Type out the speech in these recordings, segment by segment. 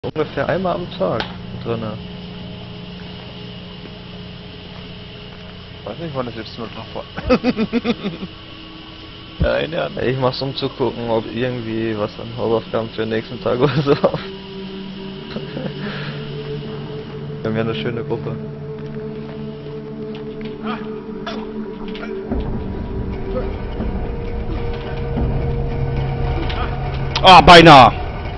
Ungefähr einmal am Tag drinne. Weiß nicht, wann das jetzt nur noch war. Nein, ja. Ich mach's, um zu gucken, ob irgendwie was an Hausaufgaben für den nächsten Tag oder so. Wir haben ja eine schöne Gruppe. Ah, beinahe!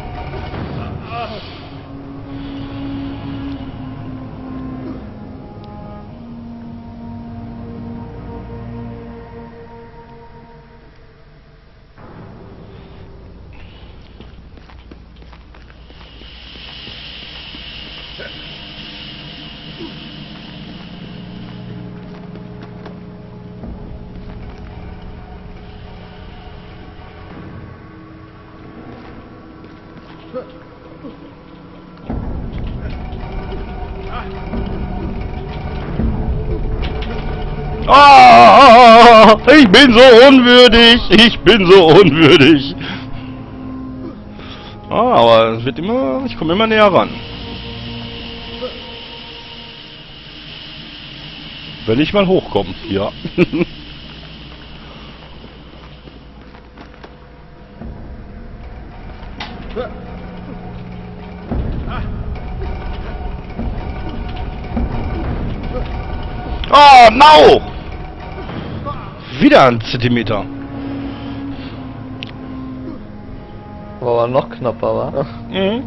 Ah, ich bin so unwürdig, ich bin so unwürdig. Ah, aber es wird immer, ich komme immer näher ran. Wenn ich mal hochkomme, ja. Oh, no! Wieder ein Zentimeter. War aber noch knapper, wa? Mhm.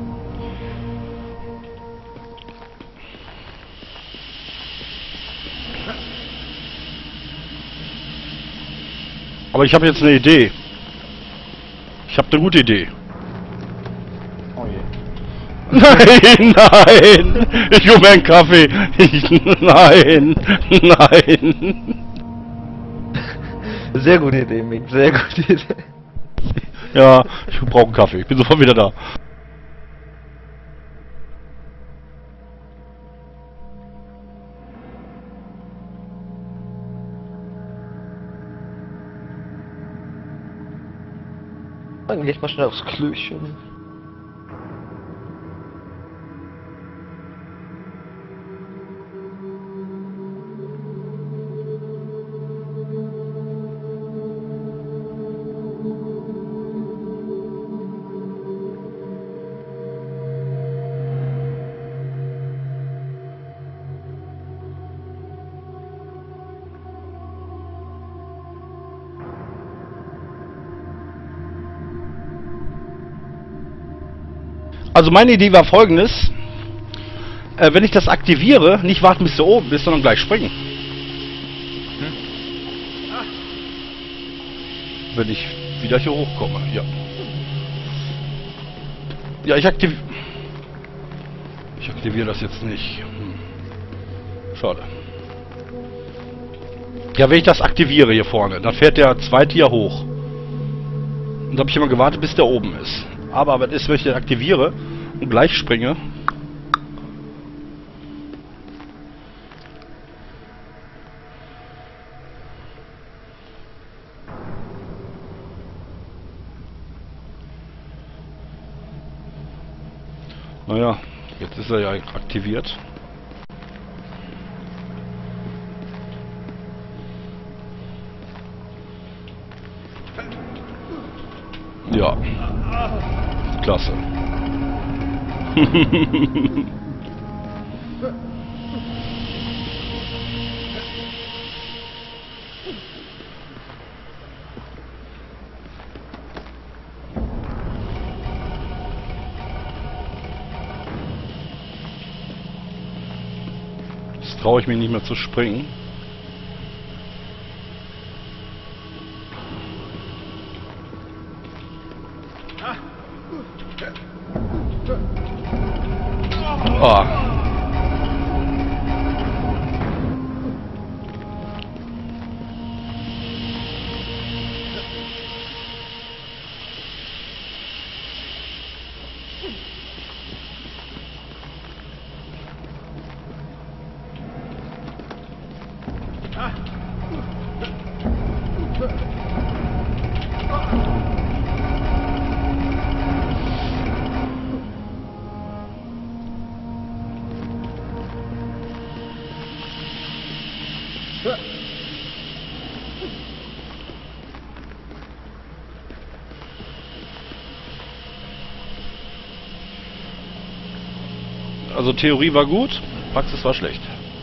Aber ich habe jetzt eine Idee. Ich habe eine gute Idee. Oh je. Nein, nein! Ich hole mir einen Kaffee. Nein, nein. Sehr gute Idee, Mick, sehr gute Idee. Ja, ich brauche einen Kaffee. Ich bin sofort wieder da. Dann geh ich mal schnell aufs Klöchen. Also meine Idee war folgendes. Wenn ich das aktiviere, nicht warten bis du oben bist, sondern gleich springen. Wenn ich wieder hier hochkomme, ja. Ja, ich aktiviere das jetzt nicht. Schade. Ja, wenn ich das aktiviere hier vorne, dann fährt der zweite hier hoch. Und da habe ich immer gewartet, bis der oben ist. Aber wenn ich den aktiviere und gleich springe, naja, jetzt ist er ja aktiviert. Ja. Klasse. Jetzt traue ich mich nicht mehr zu springen. Oh. Also Theorie war gut, Praxis war schlecht.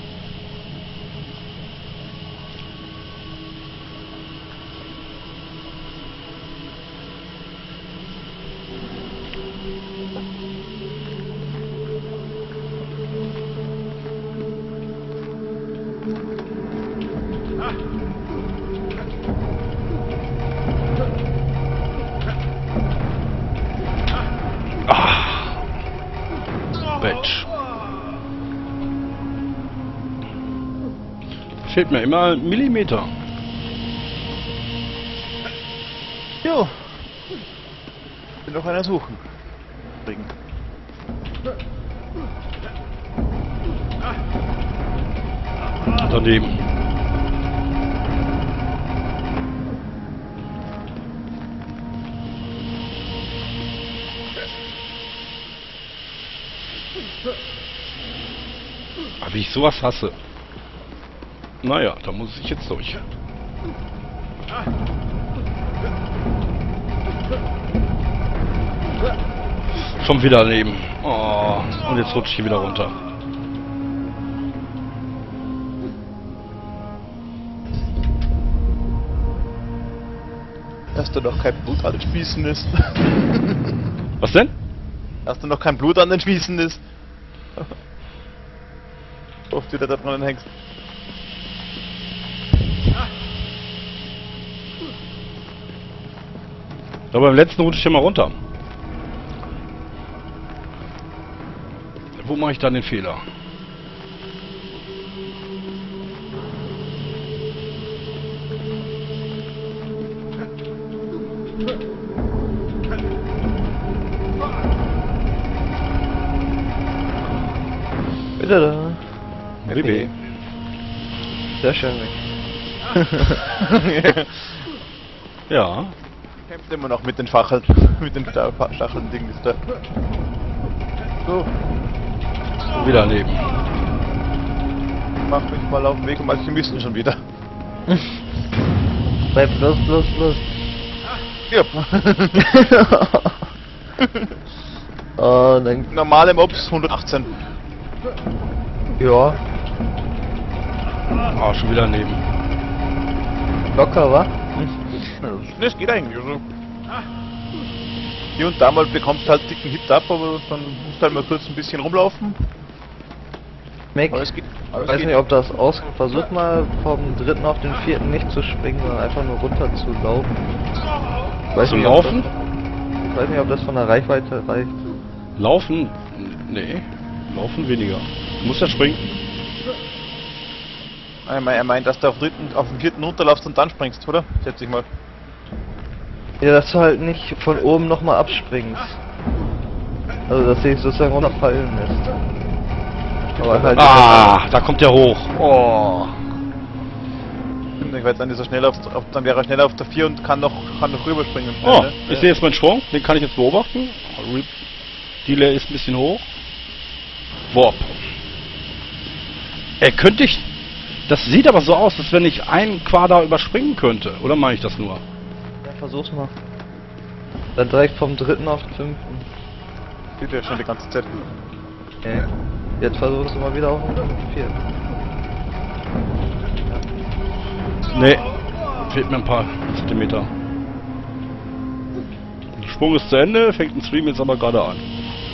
Mensch. Fehlt mir immer ein Millimeter. Jo. Will noch einer suchen. Bringen. Daneben. Aber wie ich sowas hasse. Naja, da muss ich jetzt durch. Schon wieder daneben. Oh, und jetzt rutsche ich hier wieder runter. Dass da noch kein Blut an den Spießen ist. Was denn? Dass da noch kein Blut an den Spießen ist. Oft wieder da dran hängst. Aber beim letzten rutsche ich hier mal runter. Wo mache ich dann den Fehler? Bitte da. BB. Sehr schön weg. Ja. Kämpft immer noch mit den Facheln. Mit den Stacheln-Ding ist da. So. Wieder daneben. Mach mich mal auf den Weg und manche müssen schon wieder. Bleib los. Ja. Oh, dann. Normale Mobs 118. Ja, Ah, schon wieder daneben. locker, wa? Das geht eigentlich. Also. Hier und da mal bekommst du halt dicken Hit ab, aber dann musst du halt mal kurz ein bisschen rumlaufen. Mick, Aber es geht. ich weiß nicht, ob das ausgeht. Versuch mal vom dritten auf den vierten nicht zu springen, sondern einfach nur runter zu laufen. Weiß Zu nicht, ob laufen? Ich weiß nicht, ob das von der Reichweite reicht. Laufen? Nee. Laufen weniger. Du musst ja springen. Er meint, dass du auf den vierten runterlaufst und dann springst, oder? Schätze ich mal. Ja, dass du halt nicht von oben nochmal abspringst. Also, dass sich sozusagen runterfallen lässt. Aber halt. Ah, da kommt der hoch. Oh. Ich weiß, dann ist er schneller dann wäre er schneller auf der 4 und kann noch rüberspringen. Oh, Ne? ich sehe jetzt meinen Sprung. Den kann ich jetzt beobachten. Delay ist ein bisschen hoch. Warp. Könnte ich... Das sieht aber so aus, als wenn ich einen Quader überspringen könnte. Oder meine ich das nur? Ja, versuch's mal. Dann direkt vom dritten auf den fünften. Geht ja schon die ganze Zeit. Okay. Jetzt versuchst du mal wieder auf den vierten. Nee. Fehlt mir ein paar Zentimeter. Der Sprung ist zu Ende, fängt ein Stream jetzt aber gerade an.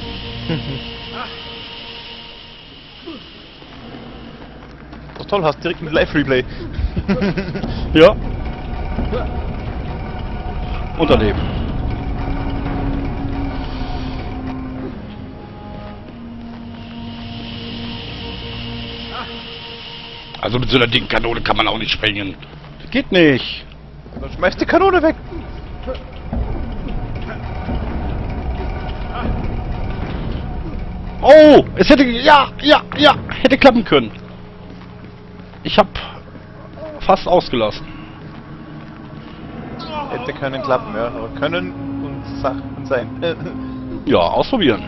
Das ist toll, hast direkt ein Live-Replay. Ja. Und daneben. Also mit so einer dicken Kanone kann man auch nicht springen. Das geht nicht. Dann schmeißt die Kanone weg. Oh, es hätte... Ja, hätte klappen können. Ich hab fast ausgelassen. Hätte können klappen, ja. Aber können und Sachen sein. Ja, ausprobieren.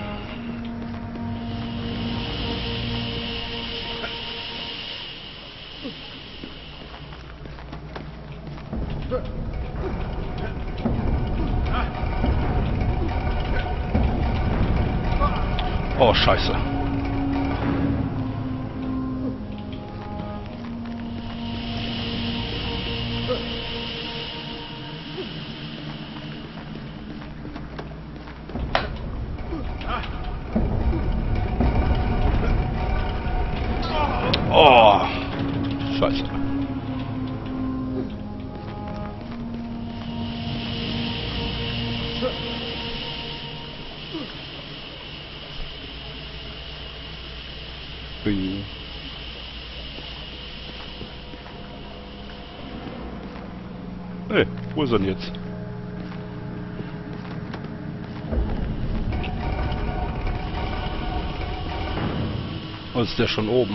Oh, scheiße. Oh, scheiße. Bing. Hey, wo ist er denn jetzt? Oh, ist der schon oben?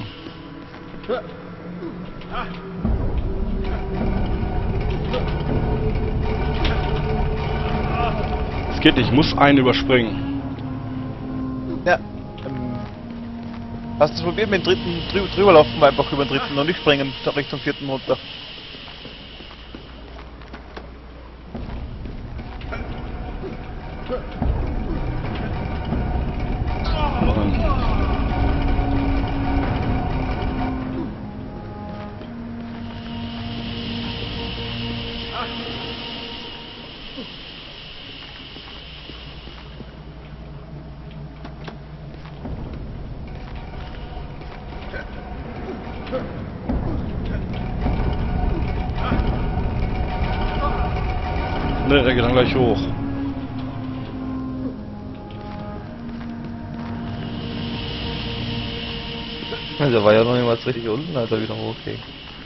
Es geht nicht, ich muss einen überspringen. Ja. Hast du es probiert mit dem dritten drüber laufen, einfach über den dritten und nicht springen, da Richtung vierten runter. Ne, der geht dann gleich hoch. Also war ja noch niemals richtig unten, als er wieder hochging.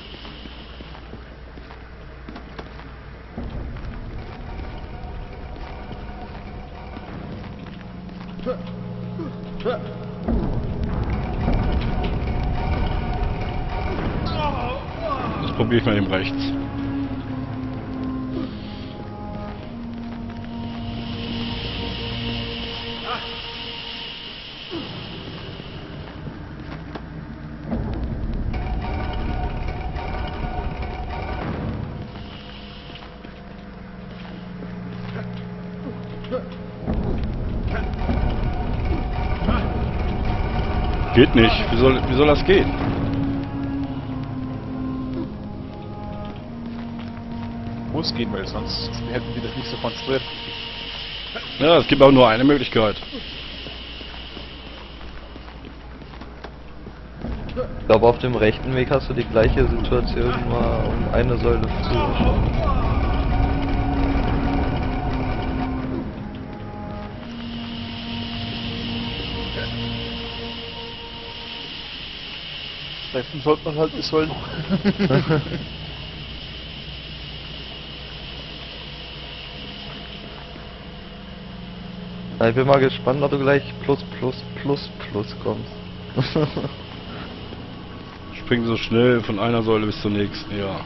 Das probiere ich mal eben rechts. Geht nicht. Wie soll das gehen? Muss gehen, weil sonst hätten die das nicht so konstruiert. Ja, es gibt auch nur eine Möglichkeit. Ich glaube, auf dem rechten Weg hast du die gleiche Situation mal um eine Säule früher schon. Treffen sollte man halt die Säulen. Ich bin mal gespannt, ob du gleich plus kommst. Spring so schnell von einer Säule bis zur nächsten, ja.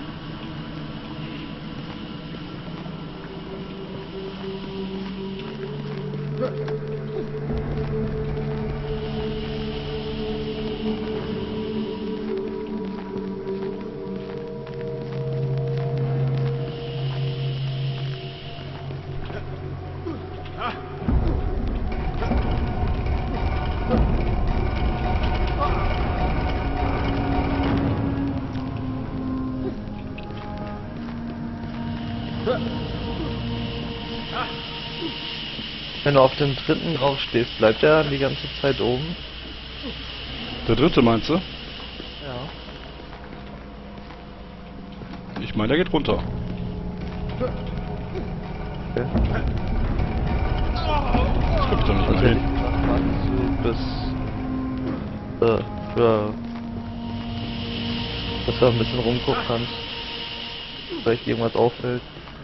Wenn du auf dem dritten drauf stehst, bleibt er die ganze Zeit oben? Der dritte meinst du? Ja. Ich meine, der geht runter. Okay. Das kommt doch nicht mehr hin. Bis dass du ein bisschen rumgucken kannst. Vielleicht irgendwas auffällt.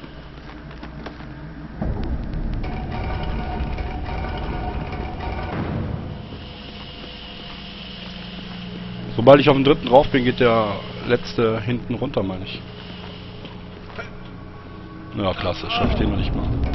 Sobald ich auf den dritten drauf bin, geht der letzte hinten runter, meine ich. Ja, klasse, schaff ich den noch nicht mal.